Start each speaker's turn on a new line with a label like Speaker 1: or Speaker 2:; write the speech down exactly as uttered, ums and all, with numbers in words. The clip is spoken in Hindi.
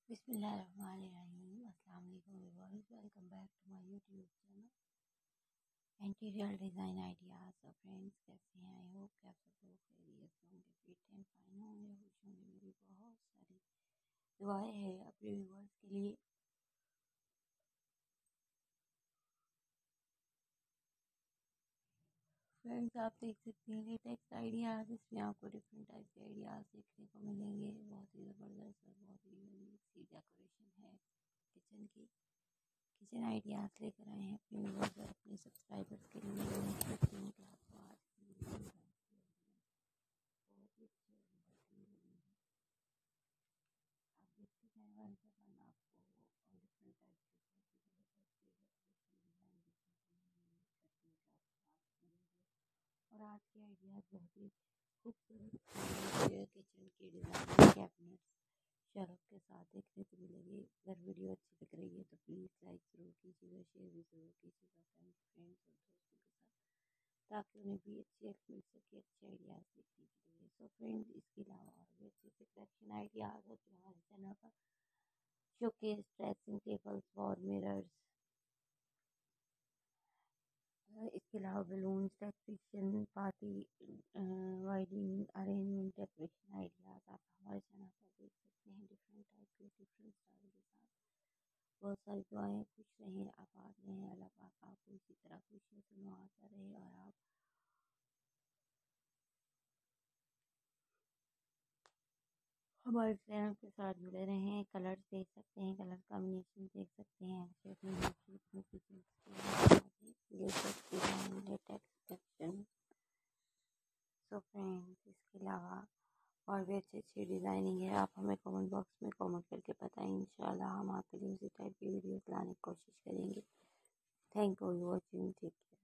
Speaker 1: बिस्मिल्लाहिर्रहमानिर्रहीम। अस्सलाम वालेकुम viewers, welcome back to my YouTube channel interior design ideas. और फ्रेंड्स, कैसे हैं? आई होप कि आप सब लोग खैरियत से होंगे, फिट एंड फाइन होंगे, खुश होंगे। मेरी बहुत सारी दुआएं हैं अपने व्यूअर्स के लिए। फ्रेंड्स, आप देख सकते हैं लेटेस्ट आइडियाज़, इसमें आपको डिफरेंट टाइप के आइडियाज़ देखने को मिलेंगे। बहुत ही ज़बरदस्त और बहुत ही यूनिक सी डेकोरेशन है किचन की। किचन आइडियाज़ लेकर आए हैं अपने व्यूअर्स और अपने सब्सक्राइबर्स के लिए। उम्मीद करती हूँ कि आपको आज की वीडियो बहुत ही अच्छी और बेहतरीन लगेगी। आप देखते जाएं वन से वन, आपको डिफरेंट टाइप के बहुत ही ज़बरदस्त डेकोरेशन डिज़ाइन देखने को मिलेंगे। उम्मीद करती हूँ कि आपको आज मिलेंगे। और आज के आइडियाज़ बहुत ही खूबसूरत किचन की डिज़ाइन कैबिनेट्स शेल्फ के साथ देखने को मिलेगी। अगर वीडियो अच्छी लग रही है तो प्लीज़ लाइक ज़रूर कीजिएगा, शेयर भी ज़रूर कीजिएगा अपने फ्रेंड्स और दोस्तों के साथ, ताकि उन्हें भी अच्छी हेल्प मिल सके अच्छे आइडियाज़ देखने के लिए। सो फ्रेंड्स, इसके अलावा और भी अच्छे अच्छे कलेक्शन आइडियाज़ होते हैं हमारे चैनल पर। Showcase, dressing tables, wall mirrors, इसके अलावा balloons, decoration, party wedding, arrangement, decoration ideas आप हमारे चैनल पर देख सकते हैं। डिफरेंट टाइप के डिफरेंट स्टाइल के साथ बहुत सारी दुआएं। खुश रहें, आबाद रहें, अल्लाह पाक आपको इसी तरह खुशियों से नवाज़ता रहे। और आप हमारे चैनल के साथ जुड़े रहें। कलर्स देख सकते हैं, कलर कॉम्बिनेशन देख सकते हैं। अच्छे अपने latest design, latest collection. So friends, इसके अलावा और भी अच्छी अच्छी डिज़ाइनिंग है। आप हमें कमेंट बॉक्स में कमेंट करके बताएं। इंशाल्लाह हम आपके लिए उसी टाइप की वीडियोस लाने की कोशिश करेंगे। Thank you for watching. Take care.